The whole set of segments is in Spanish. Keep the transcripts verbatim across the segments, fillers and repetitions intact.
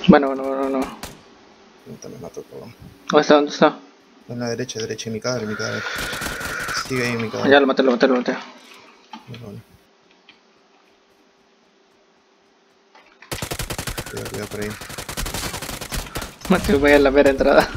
Bueno, bueno, bueno, no. Puta, me mató todo. ¿Dónde está? ¿Dónde está? En la derecha, derecha, en mi cadáver, en mi cadáver. Sigue ahí en mi Ah, cadáver. ya lo maté, lo maté, lo maté. Bueno, bueno. Cuidado, cuidado por ahí. Maté, voy a la mera entrada.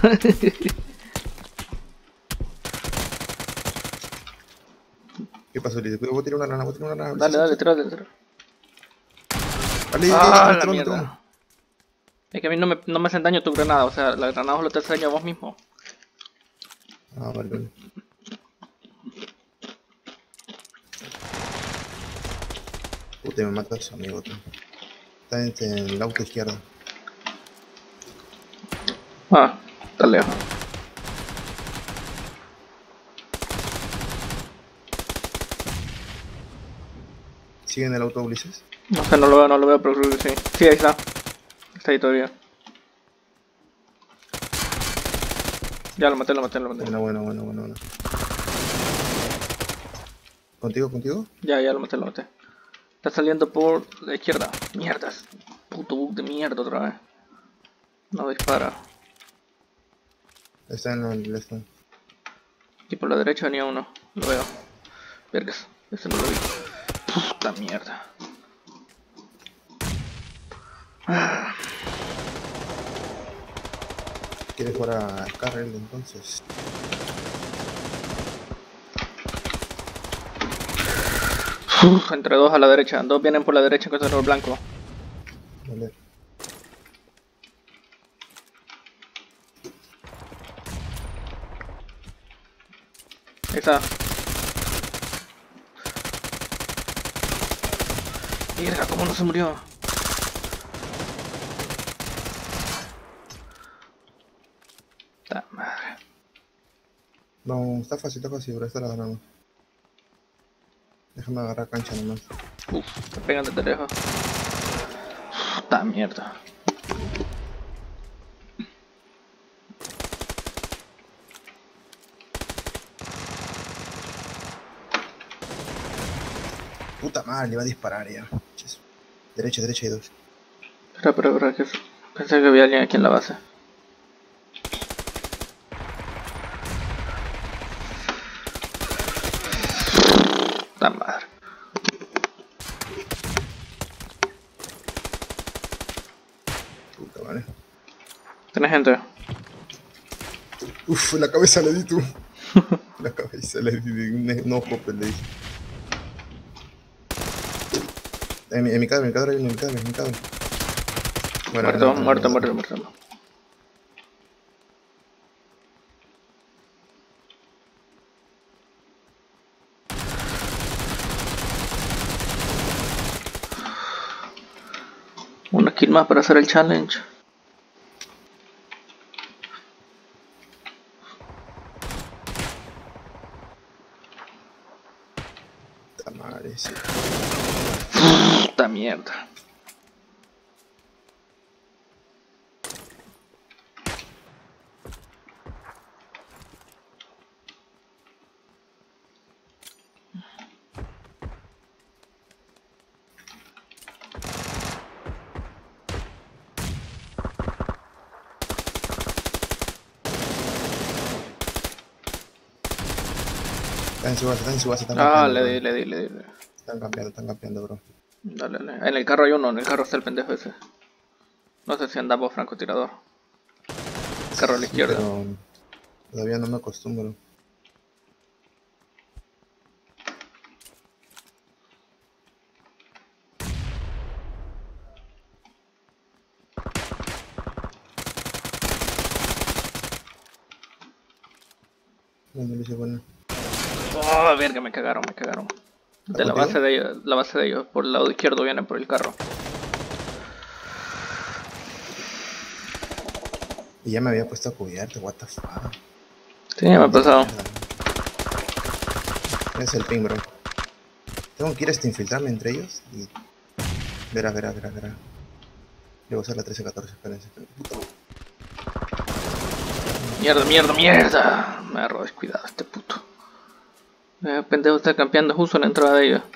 ¿Qué pasó, Lidia? Cuidado, voy a tirar una rana, voy a tirar una rana. Dale, dale, tírale, tírale. Vale, Ah, la entró, mierda. entró. Es que a mí no me, no me hacen daño tu granada, o sea, la granada solo te hace daño a vos mismo. Ah, vale, vale. Puta, me matas, amigo. Tú. Está en, en el auto izquierdo. Ah, está lejos. ¿Sigue en el auto, Ulises? No sé, no lo veo, no lo veo, pero creo que sí. Sí, ahí está. Está ahí todavía. Ya lo maté, lo maté, lo maté. Bueno, bueno, bueno, bueno, bueno. ¿Contigo, contigo? Ya, ya lo maté, lo maté. Está saliendo por la izquierda. Mierdas. Puto bug de mierda otra vez. No dispara. Está en el... Está. Y por la derecha venía uno. Lo veo. Vergas. Este no lo vi. Puta mierda. Ah. ¿Quieres jugar a Carrel entonces? Uf, entre dos a la derecha. Dos vienen por la derecha con el blanco. Vale. Ahí está. Mierda, ¿cómo no se murió? Ta madre. No, está fácil, está fácil, pero esta la ganamos. Déjame agarrar cancha nomás. Uf, te pegan desde lejos. Ta mierda. Puta madre, le iba a disparar ya. Derecha, derecha hay dos. Espera, espera, espera, que pensé que había alguien aquí en la base. Ta madre. Puta madre. ¿Tenés gente? Uf, la cabeza le di tú. La cabeza le di de un, un ojo, pues le di. En mi, en mi cadáver, en mi cadáver, en mi cadáver, en mi cadáver. Bueno, Muerto, no, no, muerto, no, muerto, no. muerto. Una kill más para hacer el challenge. Puta madre, sí. Puta mierda. Están en su base, están en su base, están Ah, campeando, le bro. di, le di, le di. Están campeando, están campeando, bro. Dale, dale. En el carro hay uno, en el carro está el pendejo ese. No sé si andamos francotirador. El carro a la Sí, izquierda. pero todavía no me acostumbro. Bueno, Luis, bueno. Oh, verga, me cagaron, me cagaron. De la base de ellos, la base de ellos, por el lado izquierdo vienen por el carro. Y ya me había puesto a cubierto, what the fuck. Sí, me ha pasado. Es el ping, bro. Tengo que ir hasta infiltrarme entre ellos y... Verás, verás, verás, verás. Le voy a usar la trece catorce, espérense, espérense. Mierda, mierda, mierda. Me agarró descuidado este puto. El pendejo está campeando justo en la entrada de ellos.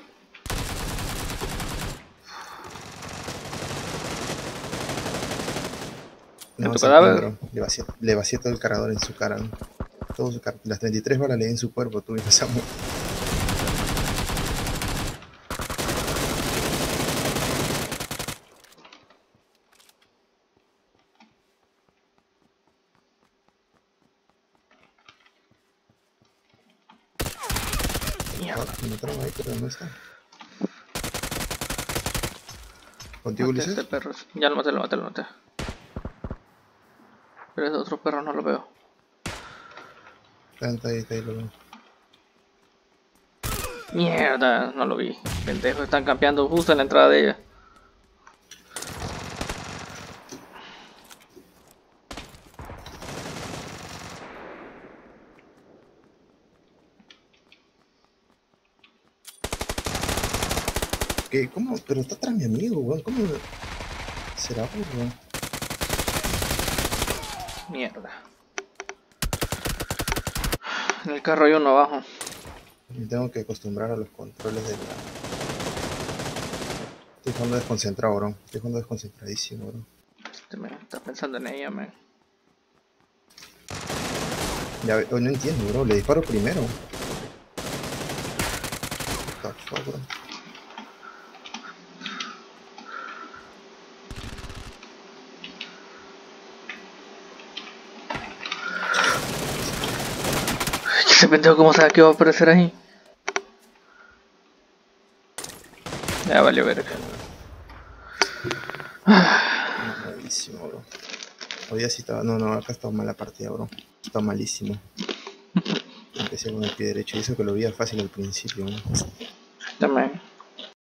¿En No, tu es el ping, cadáver? bro. Le vacié, le vacié todo el cargador en su cara, ¿no? Todo su car- Las treinta y tres balas le di en su cuerpo, tú mismo, Samu. Mierda. Me mataron ahí, pero no está. ¿Contigo, Maté a este Ulises? perro. Ya lo maté, lo maté, lo maté. Pero ese otro perro no lo veo. Está ahí, está ahí, lo veo. Mierda, no lo vi. Pendejos, están campeando justo en la entrada de ella. ¿Qué? ¿Cómo? Pero está atrás mi amigo, weón. ¿Cómo será, weón? Mierda. En el carro hay uno abajo. Me tengo que acostumbrar a los controles de la... Estoy jugando desconcentrado, bro. Estoy jugando desconcentradísimo, bro. Este me está pensando en ella, man. Ya, ve- oh, no entiendo, bro. Le disparo primero. What the fuck, bro. Ese pendejo, ¿cómo sabe que va a aparecer ahí? Ya valió verga. Malísimo, bro. Hoy día sí estaba... No, no, acá estaba mala partida, bro. Está malísimo. Empecé con el pie derecho y eso que lo veía fácil al principio, ¿no? También.